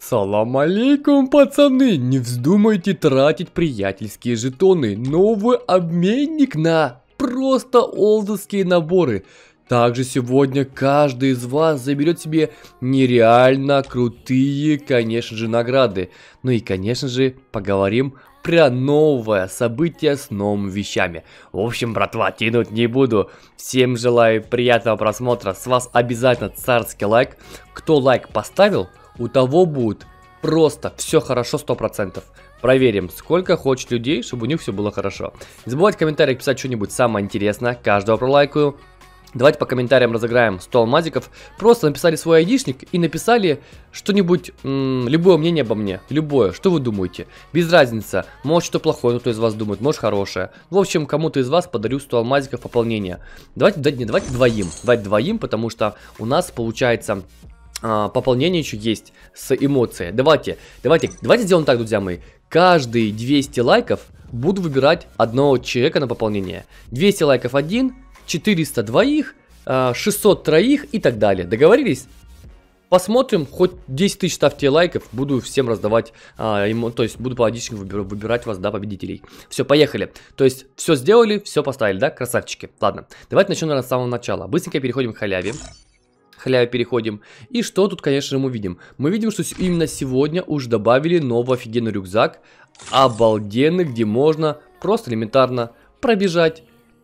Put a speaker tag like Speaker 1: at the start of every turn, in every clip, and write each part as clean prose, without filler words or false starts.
Speaker 1: Салам алейкум, пацаны! Не вздумайте тратить приятельские жетоны. Новый обменник на просто олдовские наборы. Также сегодня каждый из вас заберет себе нереально крутые, конечно же, награды. Ну и, конечно же, поговорим про новое событие с новыми вещами. В общем, братва, тянуть не буду. Всем желаю приятного просмотра. С вас обязательно царский лайк. Кто лайк поставил, у того будет просто все хорошо 100%. Проверим, сколько хочет людей, чтобы у них все было хорошо. Не забывайте в комментариях писать что-нибудь самое интересное. Каждого пролайкаю. Давайте по комментариям разыграем 100 алмазиков. Просто написали свой айдишник и написали что-нибудь, любое мнение обо мне. Любое, что вы думаете. Без разницы, может что плохое кто из вас думает, может хорошее. В общем, кому-то из вас подарю 100 алмазиков пополнения. Давайте двоим. Давайте двоим, потому что у нас получается пополнение еще есть с эмоцией. Давайте сделаем так, друзья мои. Каждые 200 лайков буду выбирать одного человека на пополнение. 200 лайков один, 400 двоих, 600 троих и так далее. Договорились? Посмотрим, хоть 10 тысяч ставьте лайков, буду всем раздавать, то есть буду по одиночке выбирать вас, да, победителей. Все, поехали. То есть все сделали, все поставили, да, красавчики. Ладно, давайте начнем, наверное, с самого начала. Быстренько переходим к халяве. Переходим. И что тут, конечно же, мы видим? Мы видим, что именно сегодня уже добавили новый офигенный рюкзак. Обалденный, где можно просто элементарно пробежать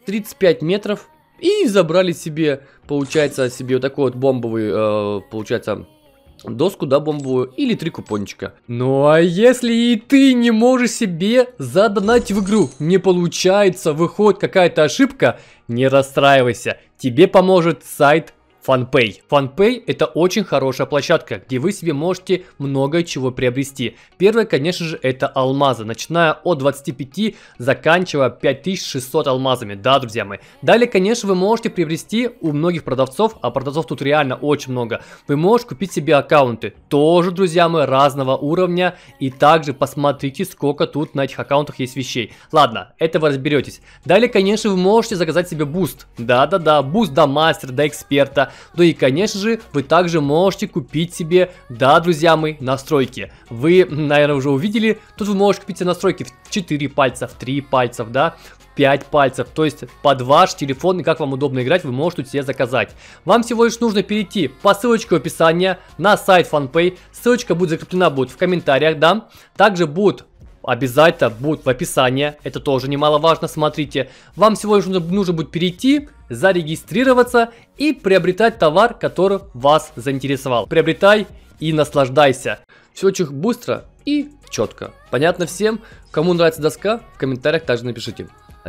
Speaker 1: 35 метров. И забрали себе, получается, вот такой вот бомбовый, получается, доску, да, бомбовую, или 3 купончика. Ну а если и ты не можешь себе задонатить в игру, не получается, выходит какая-то ошибка, не расстраивайся, тебе поможет сайт FunPay. FunPay — это очень хорошая площадка, где вы себе можете много чего приобрести. Первое, конечно же, это алмазы, начиная от 25, заканчивая 5600 алмазами. Да, друзья мои. Далее, конечно, вы можете приобрести у многих продавцов, а продавцов тут реально очень много. Вы можете купить себе аккаунты, тоже, друзья мои, разного уровня. И также посмотрите, сколько тут на этих аккаунтах есть вещей. Ладно, это вы разберетесь. Далее, конечно, вы можете заказать себе буст. Да-да-да, буст до мастера, до эксперта. Ну и, конечно же, вы также можете купить себе, да, друзья мои, настройки. Вы, наверное, уже увидели, тут вы можете купить себе настройки в 4 пальца, в 3 пальцев, да, в 5 пальцев. То есть под ваш телефон и как вам удобно играть, вы можете себе заказать. Вам всего лишь нужно перейти по ссылочке в описании на сайт FunPay. Ссылочка будет закреплена в комментариях, да. Также обязательно будут в описании, это тоже немаловажно, смотрите. Вам всего лишь нужно будет перейти, зарегистрироваться и приобретать товар, который вас заинтересовал. Приобретай и наслаждайся. Все очень быстро и четко. Понятно всем? Кому нравится доска, в комментариях также напишите.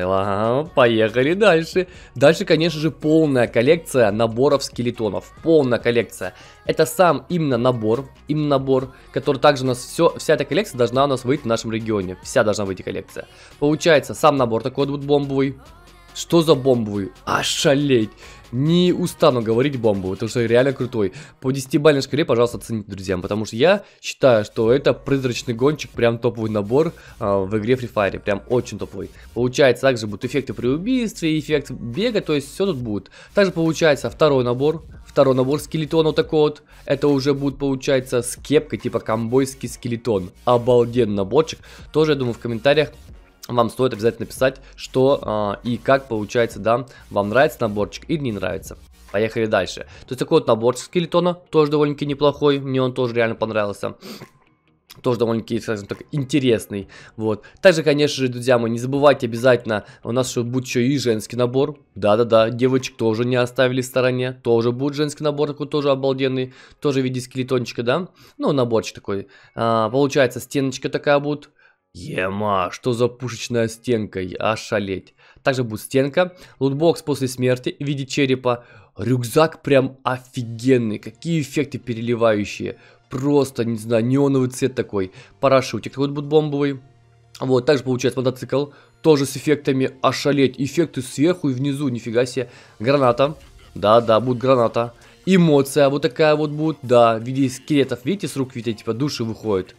Speaker 1: Поехали дальше. Дальше, конечно же, полная коллекция наборов скелетонов. Полная коллекция. Это сам именно набор, который также у нас вся эта коллекция должна у нас выйти в нашем регионе. Вся должна выйти коллекция. Получается, сам набор такой вот бомбовый. Что за бомбовый? Ошалеть! Не устану говорить бомбовый, потому что реально крутой. По 10-бальной шкале, пожалуйста, оцените, друзья, потому что я считаю, что это призрачный гонщик, прям топовый набор в игре Free Fire, прям очень топовый. Получается, также будут эффекты при убийстве, эффект бега, то есть все тут будет. Также получается второй набор скелетона вот такой вот. Это уже будет, получается, с кепкой, типа комбойский скелетон. Обалденный наборчик. Тоже, я думаю, в комментариях вам стоит обязательно написать, что и как получается, да, вам нравится наборчик или не нравится. Поехали дальше. То есть такой вот наборчик скелетона, тоже довольно-таки неплохой, мне он тоже реально понравился. Тоже довольно-таки, скажем так, интересный. Вот. Также, конечно же, друзья мои, не забывайте обязательно, у нас будет еще и женский набор. Да-да-да, девочек тоже не оставили в стороне. Тоже будет женский набор, такой тоже обалденный. Тоже в виде скелетончика, да. Ну, наборчик такой. Получается, стеночка такая будет. Ема, что за пушечная стенка, ошалеть. Также будет стенка, лутбокс после смерти в виде черепа, рюкзак прям офигенный, какие эффекты переливающие, просто, не знаю, неоновый цвет такой, парашютик такой будет бомбовый. Вот, также получается мотоцикл, тоже с эффектами, ошалеть, эффекты сверху и внизу, нифига себе, граната, да-да, будет граната, эмоция вот такая вот будет, да, в виде скелетов, видите, с рук, видите, типа души выходит.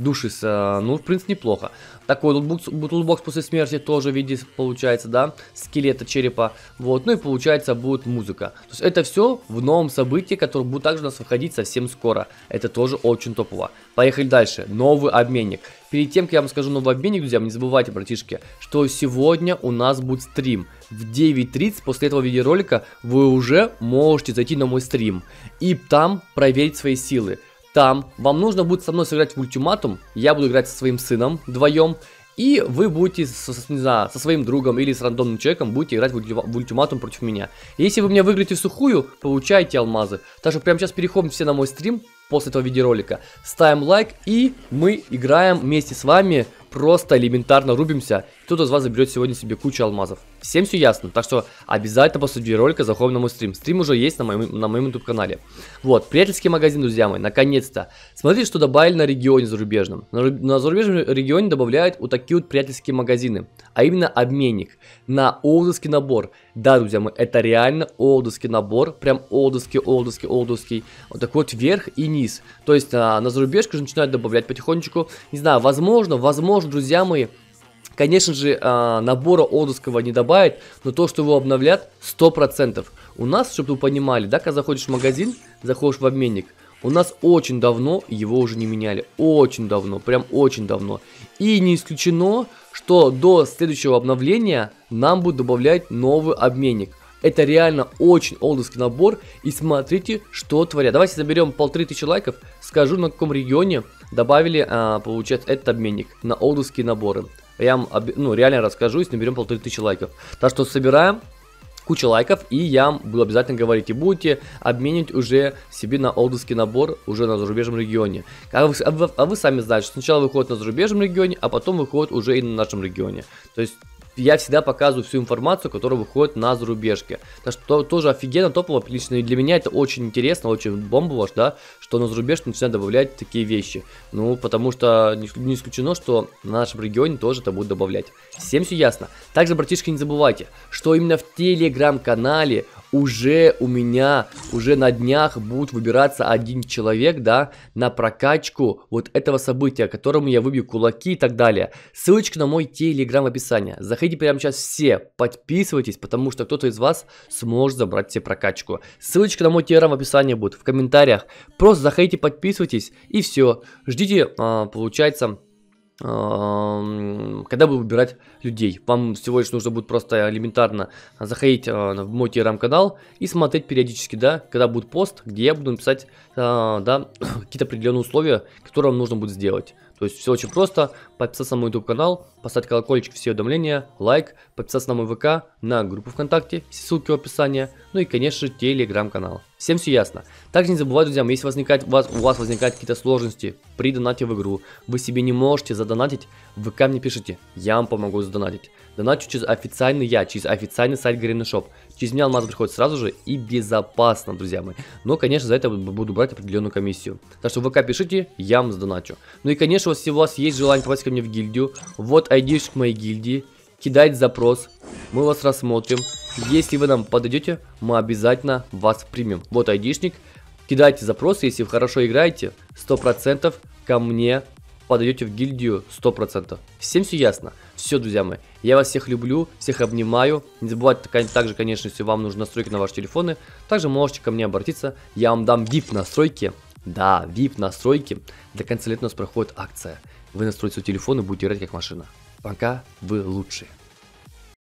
Speaker 1: ну, в принципе, неплохо. Такой лутбокс после смерти тоже в виде, получается, да, скелета, черепа. Вот, ну и получается будет музыка. То есть это все в новом событии, которое будет также у нас выходить совсем скоро. Это тоже очень топово. Поехали дальше. Новый обменник. Перед тем, как я вам скажу новый обменник, друзья, не забывайте, братишки, что сегодня у нас будет стрим. В 9:30 после этого видеоролика вы уже можете зайти на мой стрим и там проверить свои силы. Там вам нужно будет со мной сыграть в ультиматум, я буду играть со своим сыном вдвоем, и вы будете, не знаю, со своим другом или с рандомным человеком будете играть в ультиматум против меня. Если вы меня выиграете в сухую, получаете алмазы. Так что прямо сейчас переходим все на мой стрим после этого видеоролика, ставим лайк и мы играем вместе с вами, просто элементарно рубимся. Кто-то из вас заберет сегодня себе кучу алмазов. Всем все ясно, так что обязательно после видеоролика заходим на мой стрим. Стрим уже есть на моем YouTube канале. Вот, приятельский магазин, друзья мои, наконец-то. Смотрите, что добавили на регионе зарубежном. На зарубежном регионе добавляют вот такие вот приятельские магазины, а именно обменник на олдовский набор. Да, друзья мои, это реально олдовский набор, прям олдовский. Вот такой вот верх и низ. То есть на зарубежку же начинают добавлять потихонечку. Не знаю, возможно, друзья мои, конечно же, набора олдовского не добавят, но то, что его обновлят, 100%. У нас, чтобы вы понимали, да, когда заходишь в магазин, заходишь в обменник, у нас очень давно его уже не меняли. Очень давно, прям очень давно. И не исключено, что до следующего обновления нам будут добавлять новый обменник. Это реально очень олдовский набор. И смотрите, что творят. Давайте заберем 1500 лайков. Скажу, на каком регионе добавили, получается, этот обменник на олдовские наборы. Я вам, ну, реально расскажу, если наберем 1500 лайков. Так что собираем кучу лайков, и я вам буду обязательно говорить. И будете обменивать уже себе на олдовский набор уже на зарубежном регионе. А вы сами знаете, что сначала выходит на зарубежном регионе, а потом выходит уже и на нашем регионе. То есть я всегда показываю всю информацию, которая выходит на зарубежке. Так что тоже офигенно, топово, лично и для меня это очень интересно, очень бомбово, да, что на зарубежке начинают добавлять такие вещи. Ну, потому что не исключено, что на нашем регионе тоже это будут добавлять. Всем все ясно. Также, братишки, не забывайте, что именно в телеграм-канале уже у меня, уже на днях будет выбираться один человек, да, на прокачку вот этого события, которому я выбью кулаки и так далее. Ссылочка на мой телеграм в описании. Заходите прямо сейчас все, подписывайтесь, потому что кто-то из вас сможет забрать себе прокачку. Ссылочка на мой телеграм в описании будет, в комментариях. Просто заходите, подписывайтесь и все. Ждите, получается, когда буду выбирать людей. Вам всего лишь нужно будет просто элементарно заходить в мой телеграм-канал и смотреть периодически, да, когда будет пост, где я буду написать, да, какие-то определенные условия, которые вам нужно будет сделать. То есть все очень просто: подписаться на мой YouTube канал, поставить колокольчик, все уведомления, лайк, подписаться на мой ВК, на группу ВКонтакте, все ссылки в описании, ну и, конечно же, телеграм-канал. Всем все ясно. Также не забывайте, друзья, если у вас возникают какие-то сложности при донате в игру, вы себе не можете задонатить, в ВК мне пишите, я вам помогу задонатить. Донатчу через через официальный сайт Garena Shop. Через меня алмаз приходит сразу же и безопасно, друзья мои. Но, конечно, за это буду брать определенную комиссию. Так что в ВК пишите, я вам задоначу. Ну и, конечно, если у вас есть желание попасть ко мне в гильдию, вот ID-шек моей гильдии, кидайте запрос, мы вас рассмотрим. Если вы нам подойдете, мы обязательно вас примем. Вот ID-шник, кидайте запрос, если вы хорошо играете, 100% ко мне подойдете в гильдию 100%. Всем все ясно? Все, друзья мои, я вас всех люблю, всех обнимаю. Не забывайте также, конечно, если вам нужны настройки на ваши телефоны, также можете ко мне обратиться, я вам дам VIP настройки. Да, VIP настройки. До конца лета у нас проходит акция. Вы настроите свой телефон и будете играть как машина. Пока вы лучшие.